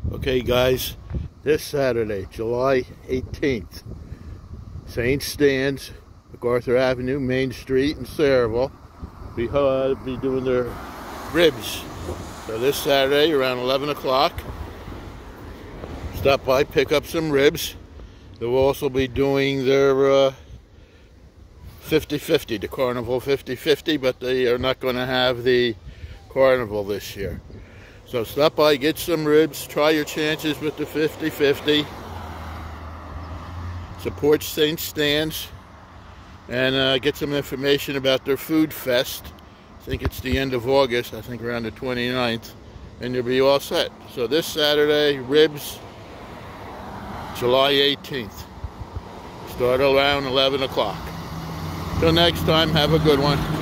Okay guys, this Saturday, July 18th, St. Stan's, MacArthur Avenue, Main Street in Sayreville, be doing their ribs. So this Saturday around 11 o'clock, stop by, pick up some ribs. They'll also be doing their 50-50, the carnival 50-50, but they are not going to have the carnival this year. So stop by, get some ribs, try your chances with the 50-50. Support St. Stan's and get some information about their food fest. I think it's the end of August, I think around the 29th, and you'll be all set. So this Saturday, ribs, July 18th. Start around 11 o'clock. Till next time, have a good one.